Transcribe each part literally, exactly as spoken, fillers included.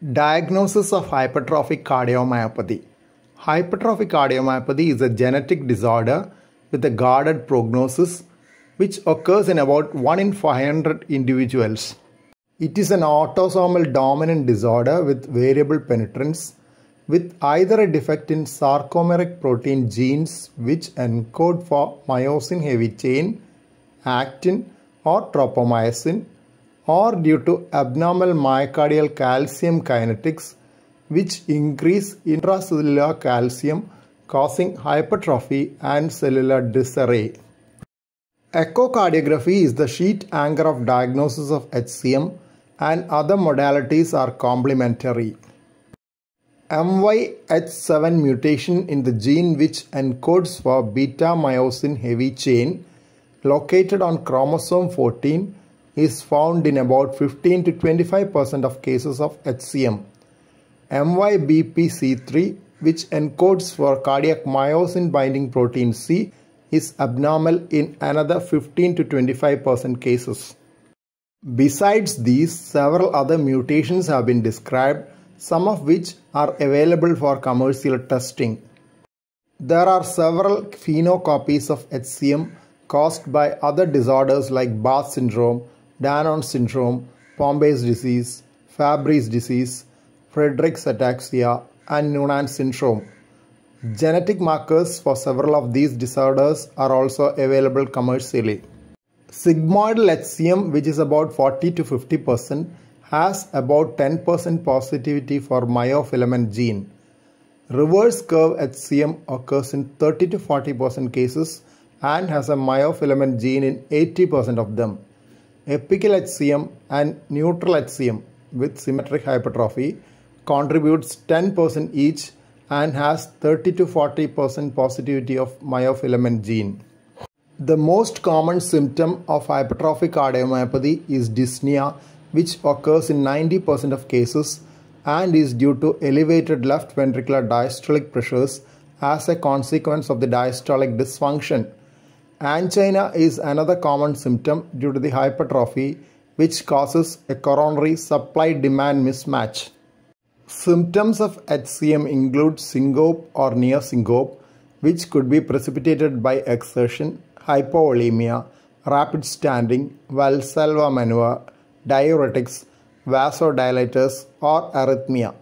Diagnosis of hypertrophic cardiomyopathy. Hypertrophic cardiomyopathy is a genetic disorder with a guarded prognosis which occurs in about one in five hundred individuals. It is an autosomal dominant disorder with variable penetrance with either a defect in sarcomeric protein genes which encode for myosin heavy chain, actin or tropomyosin, or due to abnormal myocardial calcium kinetics which increase intracellular calcium causing hypertrophy and cellular disarray. Echocardiography is the sheet anchor of diagnosis of H C M and other modalities are complementary. M Y H seven mutation in the gene which encodes for beta-myosin heavy chain located on chromosome fourteen is found in about fifteen to twenty-five percent of cases of H C M. M Y B P C three, which encodes for cardiac myosin binding protein C, is abnormal in another fifteen to twenty-five percent cases. Besides these, several other mutations have been described, some of which are available for commercial testing. There are several phenocopies of H C M caused by other disorders like Barth syndrome, Danon syndrome, Pompe's disease, Fabry's disease, Friedreich's ataxia, and Noonan syndrome. Genetic markers for several of these disorders are also available commercially. Sigmoidal H C M, which is about forty to fifty percent, has about ten percent positivity for myofilament gene. Reverse curve H C M occurs in thirty to forty percent cases and has a myofilament gene in eighty percent of them. Apical H C M and neutral H C M with symmetric hypertrophy contributes ten percent each and has thirty to forty percent positivity of myofilament gene. The most common symptom of hypertrophic cardiomyopathy is dyspnea, which occurs in ninety percent of cases and is due to elevated left ventricular diastolic pressures as a consequence of the diastolic dysfunction. Angina is another common symptom due to the hypertrophy which causes a coronary supply-demand mismatch. Symptoms of H C M include syncope or near syncope, which could be precipitated by exertion, hypovolemia, rapid standing, Valsalva maneuver, diuretics, vasodilators, or arrhythmia.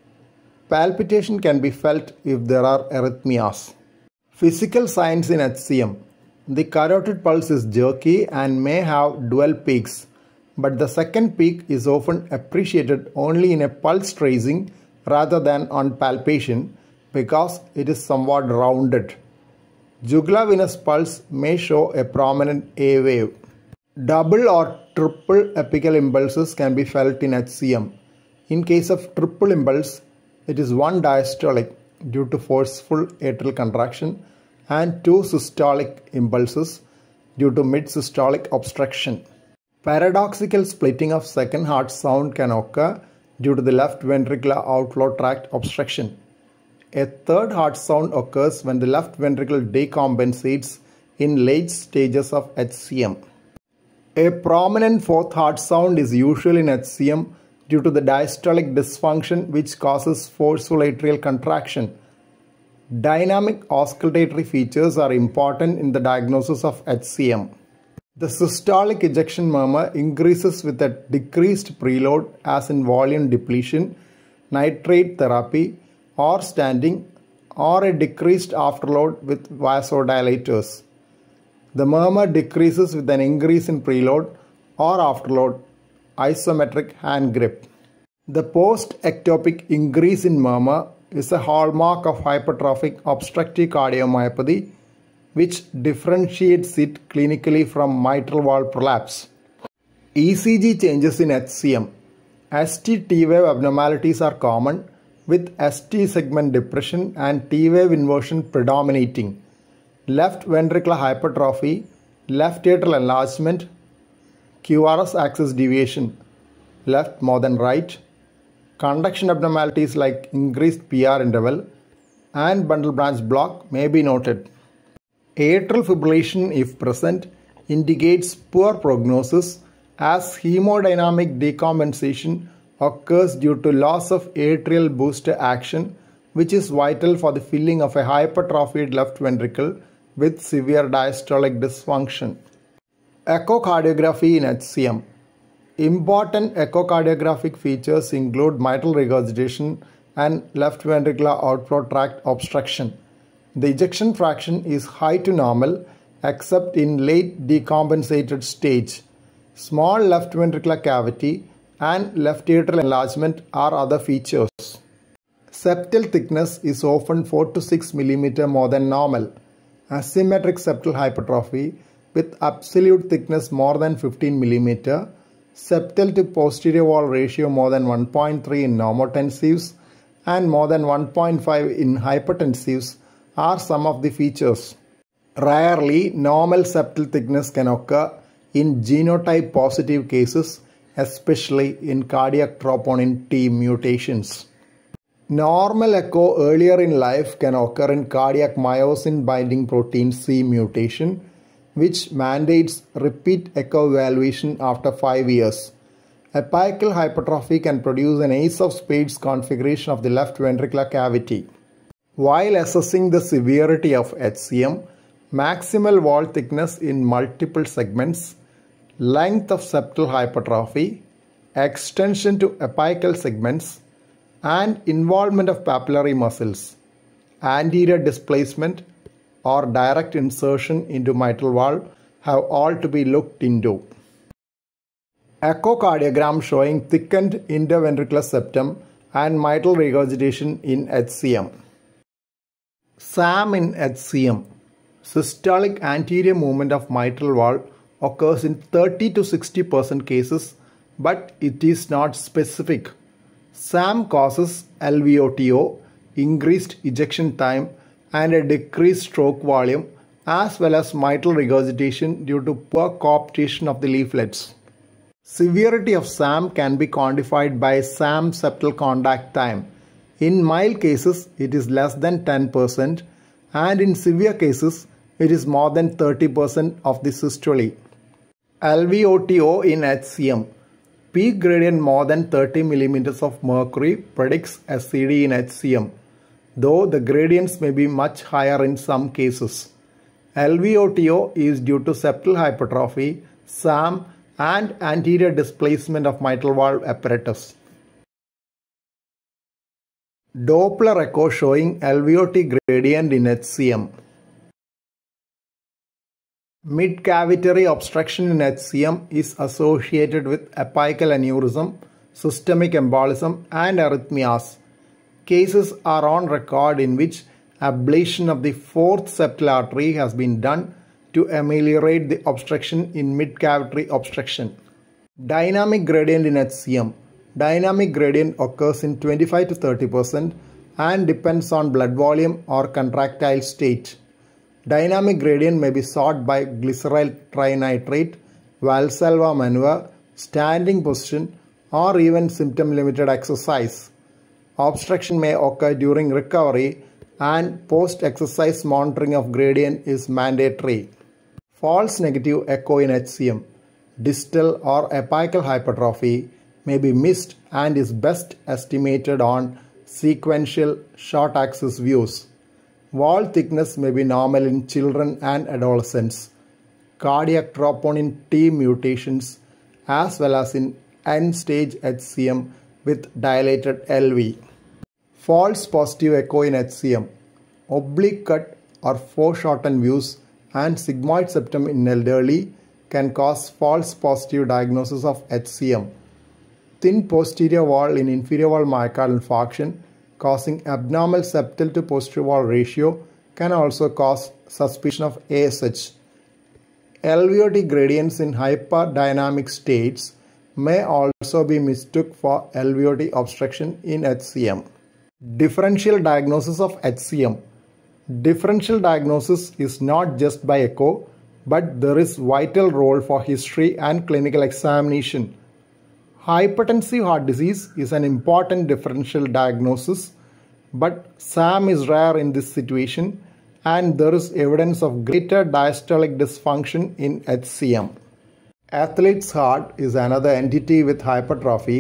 Palpitation can be felt if there are arrhythmias. Physical signs in H C M. The carotid pulse is jerky and may have dual peaks, but the second peak is often appreciated only in a pulse tracing rather than on palpation because it is somewhat rounded. Jugular venous pulse may show a prominent A wave. Double or triple apical impulses can be felt in H C M. In case of triple impulse, it is one diastolic due to forceful atrial contraction and two systolic impulses due to mid-systolic obstruction. Paradoxical splitting of second heart sound can occur due to the left ventricular outflow tract obstruction. A third heart sound occurs when the left ventricle decompensates in late stages of H C M. A prominent fourth heart sound is usual in H C M due to the diastolic dysfunction which causes forceful atrial contraction. Dynamic auscultatory features are important in the diagnosis of H C M. The systolic ejection murmur increases with a decreased preload as in volume depletion, nitrate therapy, or standing, or a decreased afterload with vasodilators. The murmur decreases with an increase in preload or afterload, isometric hand grip. The post-ectopic increase in murmur is a hallmark of hypertrophic obstructive cardiomyopathy, which differentiates it clinically from mitral valve prolapse. E C G changes in H C M. S T T-wave abnormalities are common, with S T segment depression and T-wave inversion predominating. Left ventricular hypertrophy, left atrial enlargement, Q R S axis deviation, left more than right, conduction abnormalities like increased P R interval, and bundle branch block may be noted. Atrial fibrillation, if present, indicates poor prognosis as hemodynamic decompensation occurs due to loss of atrial booster action, which is vital for the filling of a hypertrophied left ventricle with severe diastolic dysfunction. Echocardiography in H C M. Important echocardiographic features include mitral regurgitation and left ventricular outflow tract obstruction. The ejection fraction is high to normal except in late decompensated stage. Small left ventricular cavity and left atrial enlargement are other features. Septal thickness is often four to six millimeters more than normal. Asymmetric septal hypertrophy with absolute thickness more than fifteen millimeters, septal to posterior wall ratio more than one point three in normotensives and more than one point five in hypertensives are some of the features. Rarely, normal septal thickness can occur in genotype positive cases, especially in cardiac troponin T mutations. Normal echo earlier in life can occur in cardiac myosin binding protein C mutation, which mandates repeat echo evaluation after five years. Apical hypertrophy can produce an ace of spades configuration of the left ventricular cavity. While assessing the severity of H C M, maximal wall thickness in multiple segments, length of septal hypertrophy, extension to apical segments, and involvement of papillary muscles, anterior displacement or direct insertion into mitral valve have all to be looked into. Echocardiogram showing thickened interventricular septum and mitral regurgitation in H C M. S A M in H C M. Systolic anterior movement of mitral valve occurs in thirty to sixty percent cases, but it is not specific. S A M causes L V O T O, increased ejection time, and a decreased stroke volume, as well as mitral regurgitation due to poor cooptation of the leaflets. Severity of S A M can be quantified by S A M septal contact time. In mild cases, it is less than ten percent, and in severe cases, it is more than thirty percent of the systole. L V O T O in H C M. Peak gradient more than thirty millimeters of mercury predicts S C D in H C M, though the gradients may be much higher in some cases. L V O T O is due to septal hypertrophy, S A M, and anterior displacement of mitral valve apparatus. Doppler echo showing L V O T gradient in H C M. Mid-cavitary obstruction in H C M is associated with apical aneurysm, systemic embolism, and arrhythmias. Cases are on record in which ablation of the fourth septal artery has been done to ameliorate the obstruction in mid-cavitary obstruction. Dynamic gradient in H C M. Dynamic gradient occurs in twenty-five to thirty percent and depends on blood volume or contractile state. Dynamic gradient may be sought by glyceryl trinitrate, Valsalva maneuver, standing position, or even symptom-limited exercise. Obstruction may occur during recovery, and post-exercise monitoring of gradient is mandatory. False negative echo in H C M. Distal or apical hypertrophy may be missed and is best estimated on sequential short axis views. Wall thickness may be normal in children and adolescents. Cardiac troponin T mutations as well as in end-stage H C M with dilated L V. False positive echo in H C M. Oblique cut or foreshortened views and sigmoid septum in elderly can cause false positive diagnosis of H C M. Thin posterior wall in inferior wall myocardial infarction causing abnormal septal to posterior wall ratio can also cause suspicion of A S H. L V O T gradients in hyperdynamic states may also be mistook for L V O T obstruction in H C M. Differential diagnosis of H C M. Differential diagnosis is not just by echo, but there is vital role for history and clinical examination. Hypertensive heart disease is an important differential diagnosis, but S A M is rare in this situation and there is evidence of greater diastolic dysfunction in H C M. Athlete's heart is another entity with hypertrophy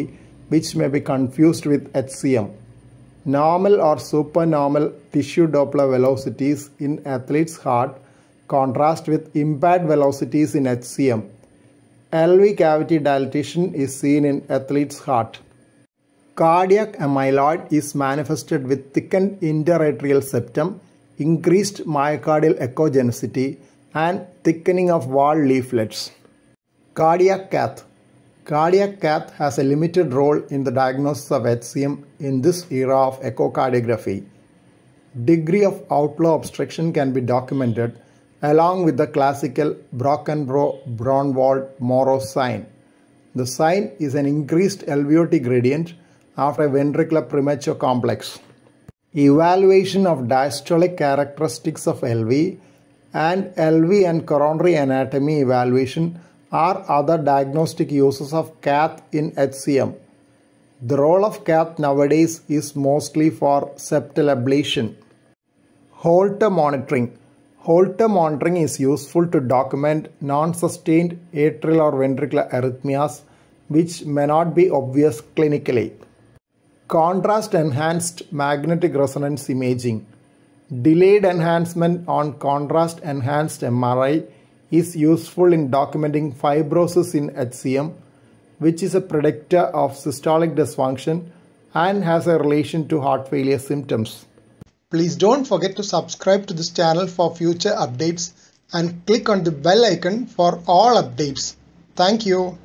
which may be confused with H C M. Normal or supernormal tissue Doppler velocities in athlete's heart contrast with impaired velocities in H C M. L V cavity dilatation is seen in athlete's heart. Cardiac amyloid is manifested with thickened interatrial septum, increased myocardial echogenicity, and thickening of wall leaflets. Cardiac cath. Cardiac cath has a limited role in the diagnosis of H C M in this era of echocardiography. Degree of outflow obstruction can be documented along with the classical Brockenbrough-Braunwald-Morrow sign. The sign is an increased L V O T gradient after a ventricular premature complex. Evaluation of diastolic characteristics of L V and L V and coronary anatomy evaluation are other diagnostic uses of cath in H C M. The role of cath nowadays is mostly for septal ablation. Holter monitoring. Holter monitoring is useful to document non-sustained atrial or ventricular arrhythmias which may not be obvious clinically. Contrast-enhanced magnetic resonance imaging. Delayed enhancement on contrast-enhanced M R I is useful in documenting fibrosis in H C M, which is a predictor of systolic dysfunction and has a relation to heart failure symptoms. Please don't forget to subscribe to this channel for future updates and click on the bell icon for all updates. Thank you.